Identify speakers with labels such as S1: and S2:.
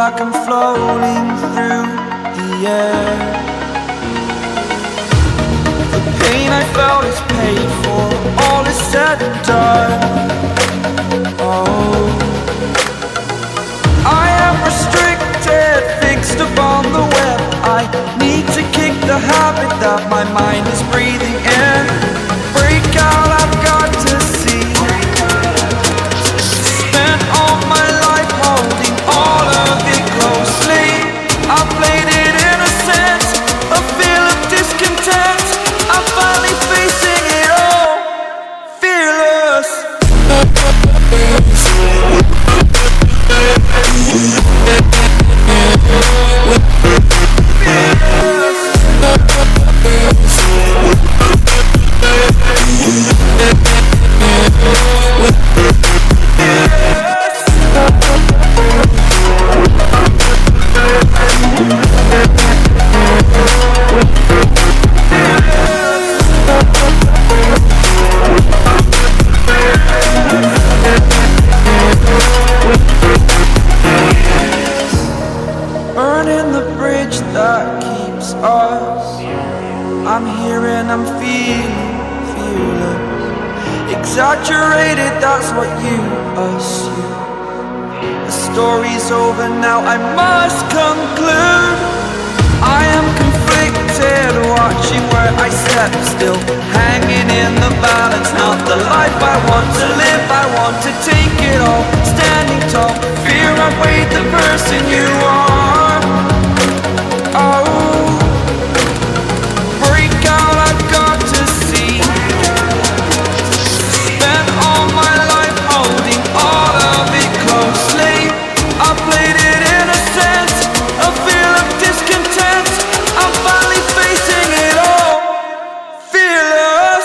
S1: like I'm floating through the air. The pain I felt is paid for, all is said and done. Oh, I am restricted, fixed upon the web. I need to kick the habit that my mind is breathing in. Break out, I've got to see. Spent all my life holding all of it closely. I played it innocent, a feel of discontent. I'm finally facing it all, fearless. Burning the bridge that keeps us. I'm here and I'm feeling fearless. Exaggerated, that's what you assume. The story's over now, I must conclude. I am conflicted, watching where I step still, hanging in the balance. Not the life I want to live, I want to take it all. Standing tall, fear outweighed the person you are. Oh, break out, I've got to see. Spent all my life holding all of it closely. I played it innocent, a feel of discontent. I'm finally facing it all, fearless.